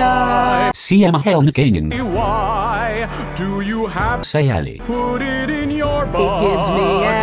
shy. CM Hellnikainen. Why do you have Say Ali. put it in your butt? It gives me